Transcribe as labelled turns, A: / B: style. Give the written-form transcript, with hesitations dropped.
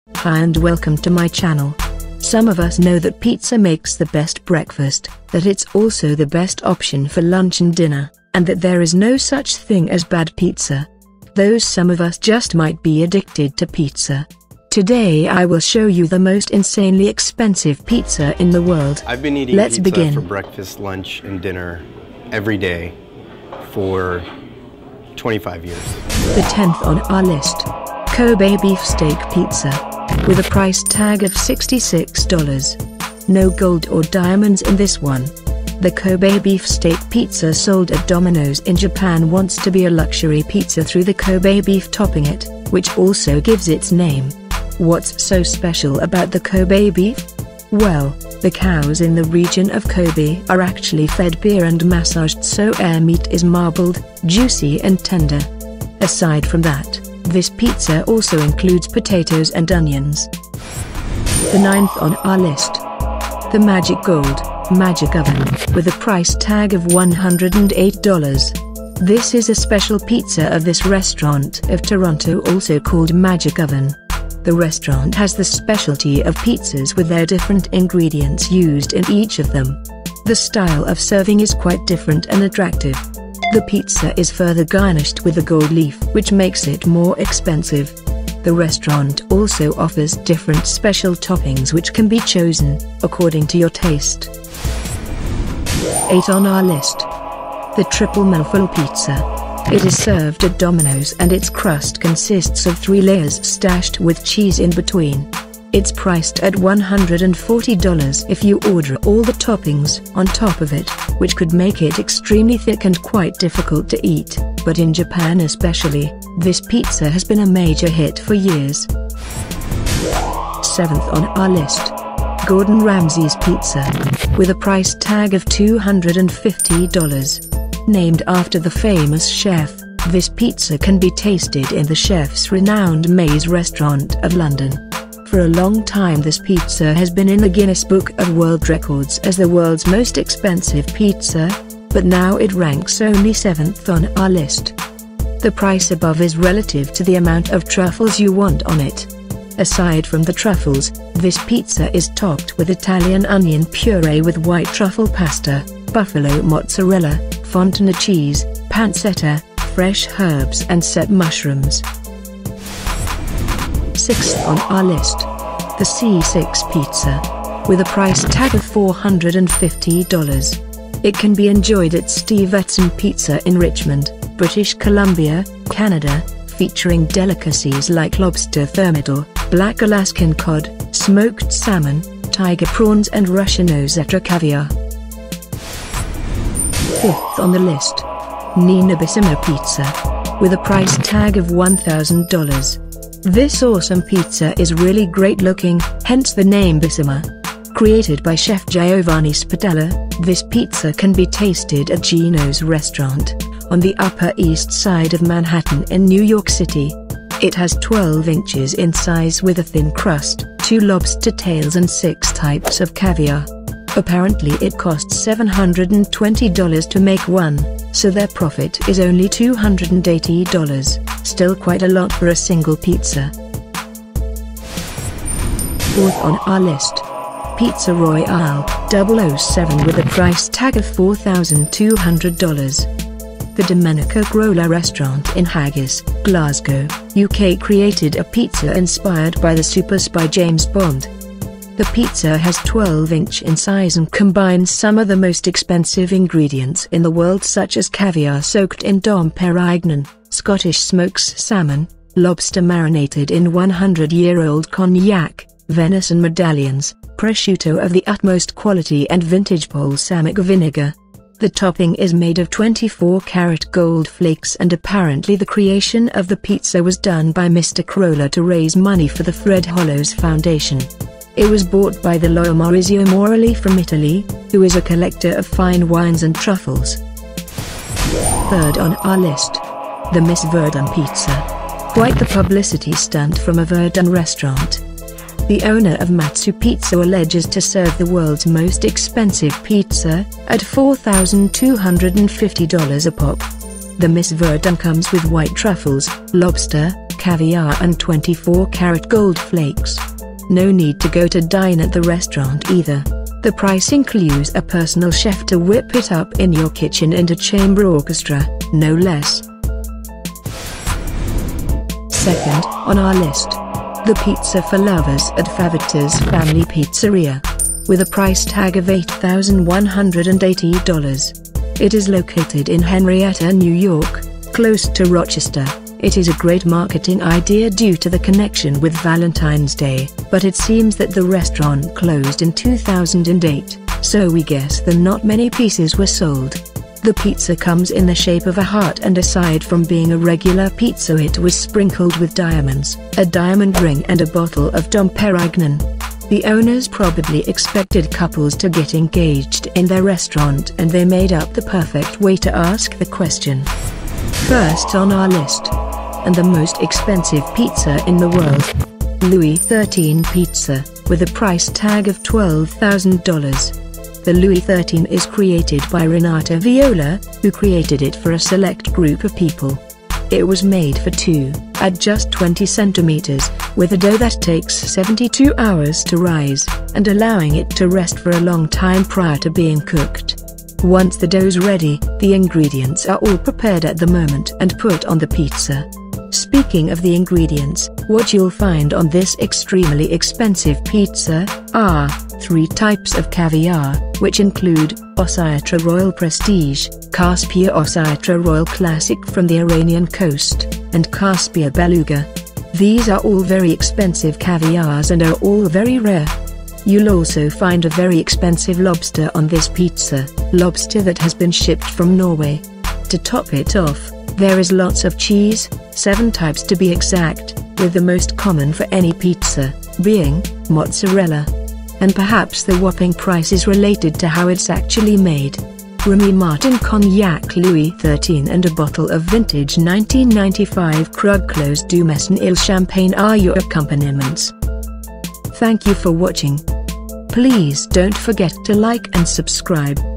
A: Hi and welcome to my channel. Some of us know that pizza makes the best breakfast, that it's also the best option for lunch and dinner, and that there is no such thing as bad pizza. Though some of us just might be addicted to pizza. Today I will show you the most insanely expensive pizza in the world.
B: I've been eating pizza for breakfast, lunch, and dinner every day for 25 years.
A: The 10th on our list. Kobe beef steak pizza. With a price tag of $66. No gold or diamonds in this one. The Kobe beef steak pizza sold at Domino's in Japan wants to be a luxury pizza through the Kobe beef topping it, which also gives its name. What's so special about the Kobe beef? Well, the cows in the region of Kobe are actually fed beer and massaged so air meat is marbled, juicy and tender. Aside from that, this pizza also includes potatoes and onions. The 9th on our list. The Magic Gold Magic Oven, with a price tag of $108. This is a special pizza of this restaurant of Toronto, also called Magic Oven. The restaurant has the specialty of pizzas with their different ingredients used in each of them. The style of serving is quite different and attractive. The pizza is further garnished with a gold leaf, which makes it more expensive. The restaurant also offers different special toppings which can be chosen according to your taste. 8 on our list. The Triple Mouthful Pizza. It is served at Domino's and its crust consists of 3 layers stashed with cheese in between. It's priced at $140 if you order all the toppings on top of it, which could make it extremely thick and quite difficult to eat, but in Japan especially, this pizza has been a major hit for years. 7th on our list. Gordon Ramsay's Pizza. With a price tag of $250. Named after the famous chef, this pizza can be tasted in the chef's renowned Maze restaurant of London. For a long time this pizza has been in the Guinness Book of World Records as the world's most expensive pizza, but now it ranks only 7th on our list. The price above is relative to the amount of truffles you want on it. Aside from the truffles, this pizza is topped with Italian onion puree with white truffle pasta, buffalo mozzarella, Fontana cheese, pancetta, fresh herbs and set mushrooms. 6th on our list. The C6 Pizza. With a price tag of $450. It can be enjoyed at Steve Edson Pizza in Richmond, British Columbia, Canada, featuring delicacies like lobster thermidor, black Alaskan cod, smoked salmon, tiger prawns and Russian Osetra caviar. 5th on the list. Nina Bissima Pizza. With a price tag of $1,000. This awesome pizza is really great looking, hence the name Bissima. Created by Chef Giovanni Spatella, this pizza can be tasted at Gino's restaurant, on the Upper East Side of Manhattan in New York City. It has 12 inches in size with a thin crust, 2 lobster tails and 6 types of caviar. Apparently it costs $720 to make one, so their profit is only $280, still quite a lot for a single pizza. 4th on our list. Pizza Royale 007 with a price tag of $4,200. The Domenica Grolla restaurant in Haggis, Glasgow, UK created a pizza inspired by the super spy James Bond. The pizza has 12-inch in size and combines some of the most expensive ingredients in the world such as caviar soaked in Dom Perignon, Scottish smoked salmon, lobster marinated in 100-year-old cognac, venison medallions, prosciutto of the utmost quality and vintage balsamic vinegar. The topping is made of 24-karat gold flakes and apparently the creation of the pizza was done by Mr. Grolla to raise money for the Fred Hollows Foundation. It was bought by the lawyer Maurizio Morelli from Italy, who is a collector of fine wines and truffles. 3rd on our list. The Miss Verdun Pizza. Quite the publicity stunt from a Verdun restaurant. The owner of Matsu Pizza alleges to serve the world's most expensive pizza, at $4,250 a pop. The Miss Verdun comes with white truffles, lobster, caviar and 24-karat gold flakes. No need to go to dine at the restaurant either. The price includes a personal chef to whip it up in your kitchen and a chamber orchestra, no less. Second on our list, the pizza for lovers at Favita's Family Pizzeria. With a price tag of $8,180. It is located in Henrietta, New York, close to Rochester. It is a great marketing idea due to the connection with Valentine's Day, but it seems that the restaurant closed in 2008, so we guess that not many pieces were sold. The pizza comes in the shape of a heart, and aside from being a regular pizza, it was sprinkled with diamonds, a diamond ring and a bottle of Dom Perignon. The owners probably expected couples to get engaged in their restaurant, and they made up the perfect way to ask the question. First on our list, and the most expensive pizza in the world, Louis XIII Pizza, with a price tag of $12,000. The Louis XIII is created by Renata Viola, who created it for a select group of people. It was made for two, at just 20 centimeters, with a dough that takes 72 hours to rise, and allowing it to rest for a long time prior to being cooked. Once the dough's ready, the ingredients are all prepared at the moment and put on the pizza. Speaking of the ingredients, what you'll find on this extremely expensive pizza are 3 types of caviar, which include Oscitra Royal Prestige, Caspia Oscitra Royal Classic from the Iranian coast, and Caspia Beluga. These are all very expensive caviars and are all very rare. You'll also find a very expensive lobster on this pizza, lobster that has been shipped from Norway. To top it off, there is lots of cheese, 7 types to be exact, with the most common for any pizza being mozzarella. And perhaps the whopping price is related to how it's actually made. Remy Martin Cognac Louis XIII and a bottle of vintage 1995 Krug Clos du Mesnil champagne are your accompaniments. Thank you for watching. Please don't forget to like and subscribe.